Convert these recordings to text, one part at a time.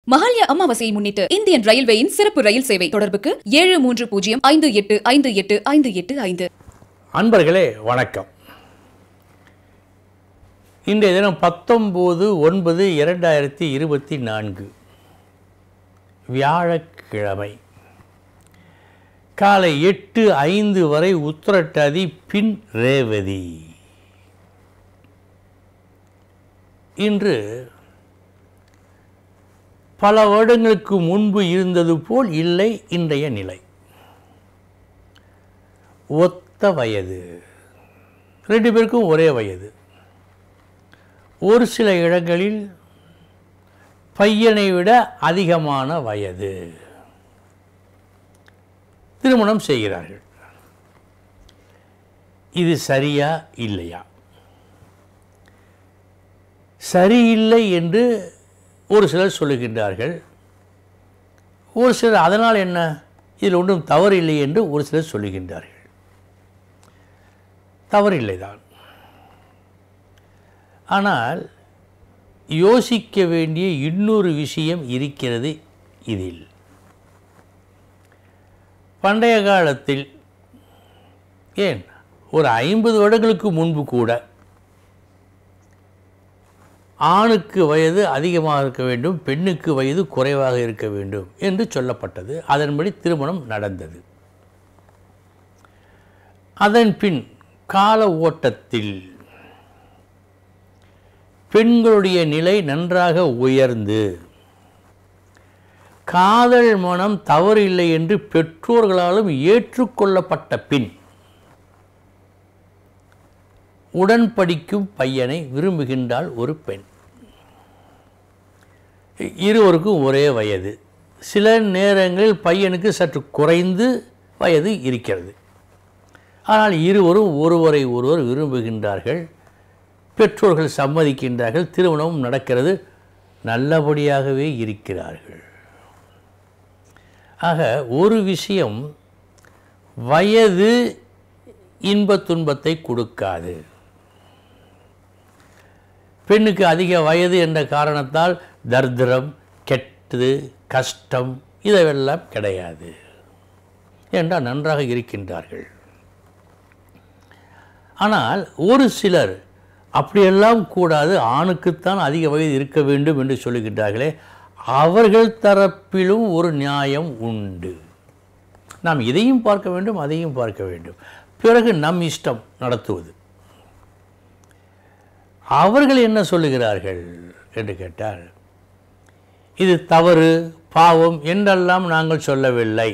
மஹாலய அமாவாசையை முன்னிட்டு இந்தியன் ரயில்வேயின் சிறப்பு ரயில் சேவை. தொடர்புக்கு 7305858585. அன்பர்களே வணக்கம். இன்றைய தினம் 19/9/2024 வியாழக்கிழமை காலை 8:05 வரை உத்திரட்டாதி பின் ரேவதி. இன்று பல வருடங்களுக்கு முன்பு இருந்தது போல் இல்லை இன்றைய நிலை. ஒத்த வயது, ரெண்டு பேருக்கும் ஒரே வயது. ஒரு சில இடங்களில் பையனை விட அதிகமான வயது திருமணம் செய்கிறார்கள். இது சரியா இல்லையா? சரியில்லை என்று ஒரு சிலர் சொல்லுகின்றார்கள். ஒரு சிலர் அதனால் என்ன, இதில் ஒன்றும் தவறு இல்லை என்று ஒரு சிலர் சொல்லுகின்றார்கள். தவறில்லைதான். ஆனால் யோசிக்க வேண்டிய இன்னொரு விஷயம் இருக்கிறது இதில். பண்டைய காலத்தில், ஏன் ஒரு 50 வருடங்களுக்கு முன்பு கூட ஆணுக்கு வயது அதிகமாக இருக்க வேண்டும், பெண்ணுக்கு வயது குறைவாக இருக்க வேண்டும் என்று சொல்லப்பட்டது. அதன்படி திருமணம் நடந்தது. அதன் பின் கால ஓட்டத்தில் பெண்களுடைய நிலை நன்றாக உயர்ந்து காதல் மனம் தவறில்லை என்று பெற்றோர்களாலும் ஏற்றுக்கொள்ளப்பட்ட பின் உடன் படிக்கும் பையனை விரும்புகின்றாள் ஒரு பெண். இருவருக்கும் ஒரே வயது. சில நேரங்களில் பையனுக்கு சற்று குறைந்து வயது இருக்கிறது. ஆனால் இருவரும் ஒருவரை ஒருவர் விரும்புகின்றார்கள். பெற்றோர்கள் சம்மதிக்கின்றார்கள். திருமணமும் நடக்கிறது. நல்லபடியாகவே இருக்கிறார்கள். ஆக ஒரு விஷயம், வயது இன்ப துன்பத்தை கொடுக்காது. பெண்ணுக்கு அதிக வயது என்ற காரணத்தால் தரித்திரம், கெட்டது, கஷ்டம் இதெல்லாம் கிடையாது என்றால் நன்றாக இருக்கின்றார்கள். ஆனால் ஒரு சிலர் அப்படியெல்லாம் கூடாது, ஆணுக்குத்தான் அதிக வயது இருக்க வேண்டும் என்று சொல்லுகின்றார்களே, அவர்கள் தரப்பிலும் ஒரு நியாயம் உண்டு. நாம் இதையும் பார்க்க வேண்டும், அதையும் பார்க்க வேண்டும். பிறகு நம் இஷ்டம் நடத்துவது. அவர்கள் என்ன சொல்லுகிறார்கள் என்று கேட்டால், இது தவறு, பாவம் என்றெல்லாம் நாங்கள் சொல்லவில்லை.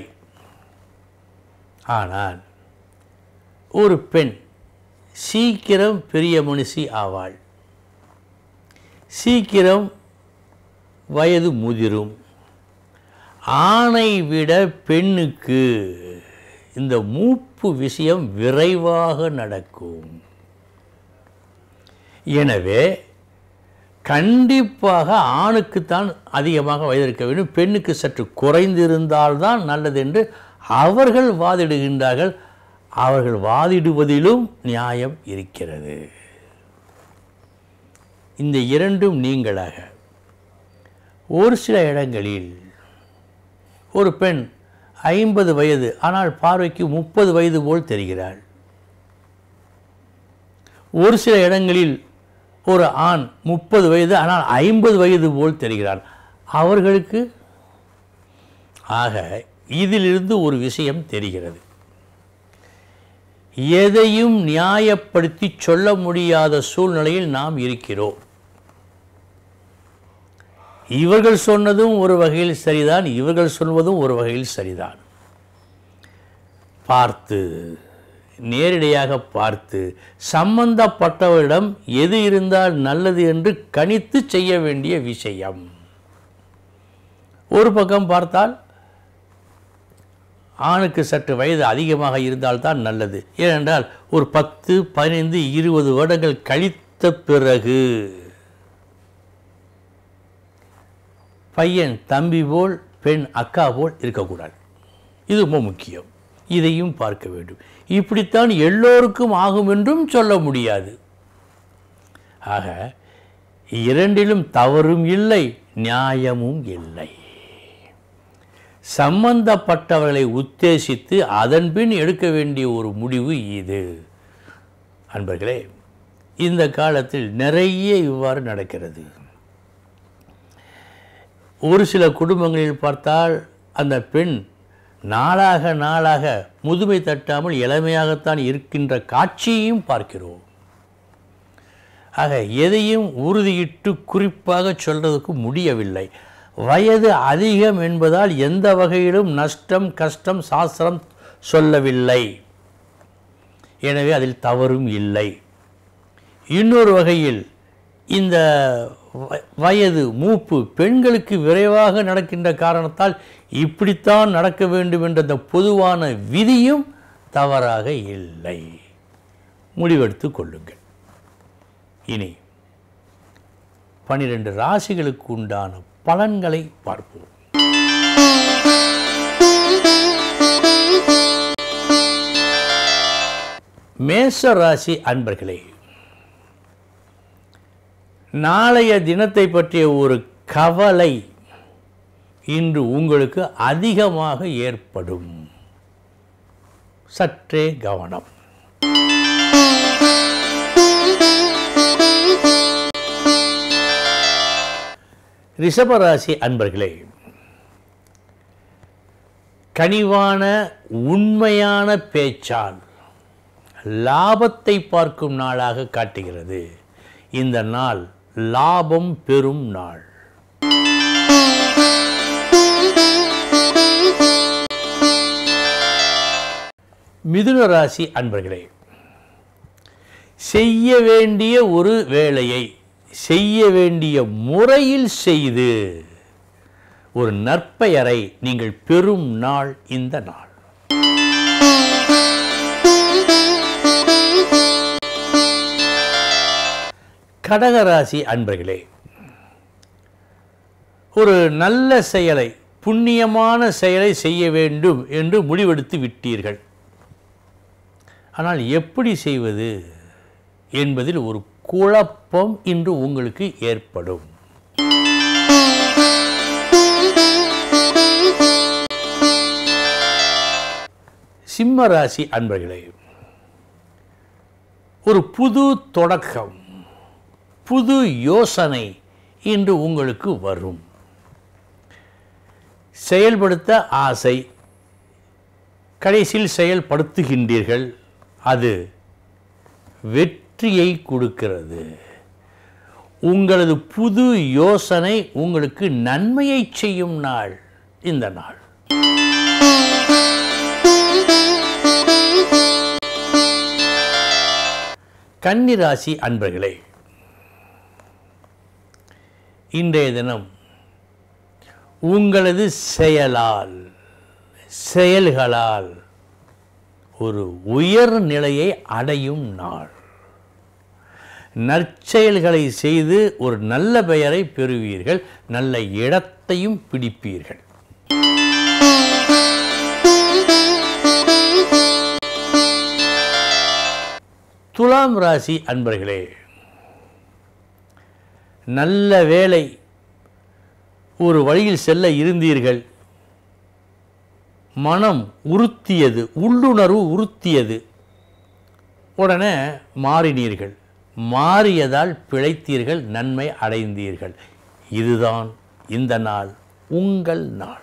ஆனால் ஒரு பெண் சீக்கிரம் பெரிய மனுஷி ஆவாள், சீக்கிரம் வயது முதிரும். ஆணை விட பெண்ணுக்கு இந்த மூப்பு விஷயம் விரைவாக நடக்கும். எனவே கண்டிப்பாக ஆணுக்குத்தான் அதிகமாக வயது இருக்க வேண்டும், பெண்ணுக்கு சற்று குறைந்திருந்தால்தான் நல்லது என்று அவர்கள் வாதிடுகின்றார்கள். அவர்கள் வாதிடுவதிலும் நியாயம் இருக்கிறது. இந்த இரண்டும் நீங்களாக ஒரு சில இடங்களில் ஒரு பெண் 50 வயது ஆனால் பார்வைக்கு 30 வயது போல் தெரிகிறாள். ஒரு சில இடங்களில் ஒரு ஆண் 30 வயது ஆனால் 50 வயது போல் தெரிகிறார். அவர்களுக்கு ஆக இதிலிருந்து ஒரு விஷயம் தெரிகிறது. எதையும் நியாயப்படுத்தி சொல்ல முடியாத சூழ்நிலையில் நாம் இருக்கிறோம். இவர்கள் சொன்னதும் ஒரு வகையில் சரிதான், இவர்கள் சொல்வதும் ஒரு வகையில் சரிதான். பார்த்து, நேரடியாக பார்த்து, சம்பந்தப்பட்டவரிடம் எது இருந்தால் நல்லது என்று கணித்து செய்ய வேண்டிய விஷயம். ஒரு பக்கம் பார்த்தால் ஆணுக்கு சற்று வயது அதிகமாக இருந்தால்தான் நல்லது. ஏனென்றால் ஒரு 10, 15, 20 வருடங்கள் கழித்த பிறகு பையன் தம்பி போல், பெண் அக்கா போல் இருக்கக்கூடாது. இது ரொம்ப முக்கியம். இதையும் பார்க்க வேண்டும். இப்படித்தான் எல்லோருக்கும் ஆகும் என்றும் சொல்ல முடியாது. ஆக இரண்டிலும் தவறும் இல்லை, நியாயமும் இல்லை. சம்பந்தப்பட்டவர்களை உத்தேசித்து அதன்பின் எடுக்க வேண்டிய ஒரு முடிவு இது. அன்பர்களே, இந்த காலத்தில் நிறைய இவ்வாறு நடக்கிறது. ஒரு சில குடும்பங்களில் பார்த்தால் அந்த பெண் நாளாக நாளாக முதுமை தட்டாமல் இளமையாகத்தான் இருக்கின்ற காட்சியையும் பார்க்கிறோம். ஆக எதையும் உறுதியிட்டு குறிப்பாக சொல்றதுக்கு முடியவில்லை. வயது அதிகம் என்பதால் எந்த வகையிலும் நஷ்டம் கஷ்டம் சாஸ்திரம் சொல்லவில்லை. எனவே அதில் தவறும் இல்லை. இன்னொரு வகையில் இந்த வயது மூப்பு பெண்களுக்கு விரைவாக நடக்கின்ற காரணத்தால் இப்படித்தான் நடக்க வேண்டும் என்ற அந்த பொதுவான விதியும் தவறாக இல்லை. முடிவெடுத்து கொள்ளுங்கள். இனி 12 ராசிகளுக்கு உண்டான பலன்களை பார்ப்போம். மேஷ ராசி அன்பர்களே, நாளைய தினத்தை பற்றிய ஒரு கவலை இன்று உங்களுக்கு அதிகமாக ஏற்படும். சற்றே கவனம். ரிஷபராசி அன்பர்களே, கனிவான உண்மையான பேச்சால் லாபத்தை பார்க்கும் நாளாக காட்டுகிறது. இந்த நாள் லாபம் பெறும் நாள். மிதுன ராசி அன்பர்களே, செய்ய வேண்டிய ஒரு வேலையை செய்ய வேண்டிய முறையில் செய்து ஒரு நற்பெயரை நீங்கள் பெறும் நாள் இந்த நாள். கடகராசி அன்பர்களே, ஒரு நல்ல செயலை புண்ணியமான செயலை செய்ய வேண்டும் என்று முடிவெடுத்து விட்டீர்கள். ஆனால் எப்படி செய்வது என்பதில் ஒரு குழப்பம் இன்று உங்களுக்கு ஏற்படும். சிம்ம ராசி அன்பர்களே, ஒரு புது தொடக்கம், புது யோசனை இன்று உங்களுக்கு வரும். செயல்படுத்த ஆசை, கடைசியில் செயல்படுத்துகின்றீர்கள். அது வெற்றியை கொடுக்கிறது. உங்களது புது யோசனை உங்களுக்கு நன்மையை செய்யும் நாள் இந்த நாள். கன்னிராசி அன்பர்களே, இன்றைய தினம் உங்களது செயல்களால் ஒரு உயர் நிலையை அடையும் நாள். நற்செயல்களை செய்து ஒரு நல்ல பெயரை பெறுவீர்கள். நல்ல இடத்தையும் பிடிப்பீர்கள். துலாம் ராசி அன்பர்களே, நல்ல வேலை, ஒரு வழியில் செல்ல இருந்தீர்கள். மனம் உறுத்தியது, உள்ளுணர்வு உறுத்தியது. உடனே மாறினீர்கள். மாறியதால் பிழைத்தீர்கள், நன்மை அடைந்தீர்கள். இதுதான் இந்த நாள் உங்கள் நாள்.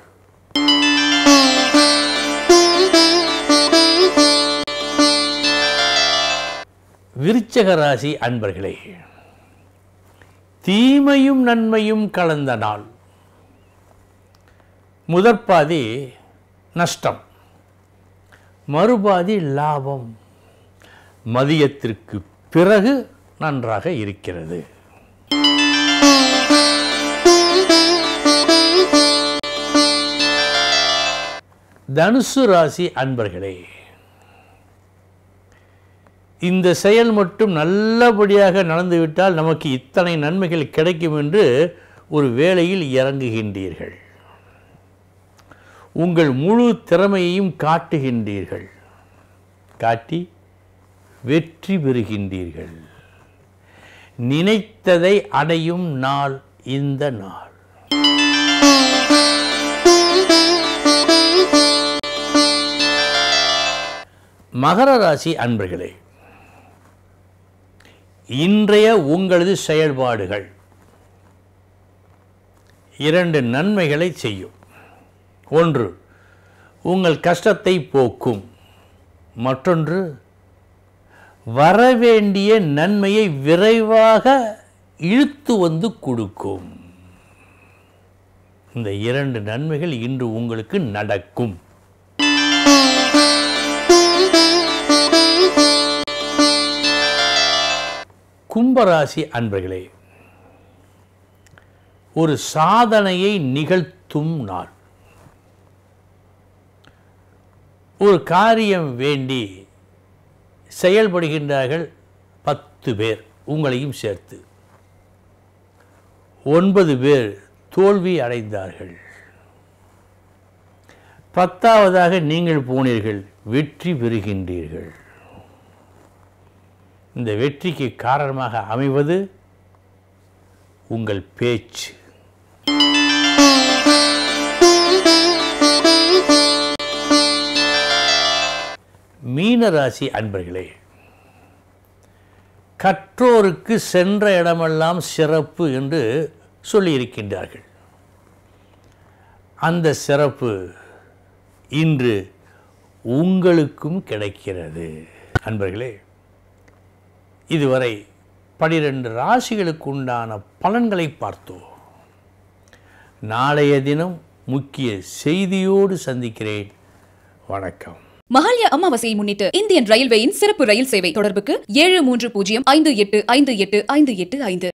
விருச்சிக ராசி அன்பர்களே, தீமையும் நன்மையும் கலந்த நாள். முதற்பாதி நஷ்டம், மறுபாதி லாபம். மதியத்திற்கு பிறகு நன்றாக இருக்கிறது. தனுசு ராசி அன்பர்களே, இந்த செயல் மட்டும் நல்லபடியாக நடந்துவிட்டால் நமக்கு இத்தனை நன்மைகள் கிடைக்கும் என்று ஒரு வேளையில் இறங்குகின்றீர்கள். உங்கள் முழு திறமையையும் காட்டுகின்றீர்கள். காட்டி வெற்றி பெறுகின்றீர்கள். நினைத்ததை அடையும் நாள் இந்த நாள். மகர ராசி அன்பர்களே, இன்றைய உங்களது செயல்பாடுகள் 2 நன்மைகளை செய்யும். ஒன்று, உங்கள் கஷ்டத்தை போக்கும். மற்றொன்று, வரவேண்டிய நன்மையை விரைவாக இழுத்து வந்து கொடுக்கும். இந்த 2 நன்மைகள் இன்று உங்களுக்கு நடக்கும். கும்பராசி அன்பர்களே, ஒரு சாதனையை நிகழ்த்தும் நாள். ஒரு காரியம் வேண்டி செயல்படுகின்றார்கள் 10 பேர், உங்களையும் சேர்த்து 9 பேர் தோல்வி அடைந்தார்கள். 10ஆவதாக நீங்கள் போனீர்கள், வெற்றி பெறுகின்றீர்கள். இந்த வெற்றிக்கு காரணமாக அமைவது உங்கள் பேச்சு. மீனராசி அன்பர்களே, கற்றோருக்கு சென்ற இடமெல்லாம் சிறப்பு என்று சொல்லியிருக்கின்றார்கள். அந்த சிறப்பு இன்று உங்களுக்கும் கிடைக்கிறது. அன்பர்களே, இதுவரை 12 ராசிகளுக்கு உண்டான பலன்களை பார்த்தோம். நாளைய தினம் முக்கிய செய்தியோடு சந்திக்கிறேன். வணக்கம். மஹாலய அமாவாசையை முன்னிட்டு இந்தியன் ரயில்வேயின் சிறப்பு ரயில் சேவை. தொடர்புக்கு 7305858585.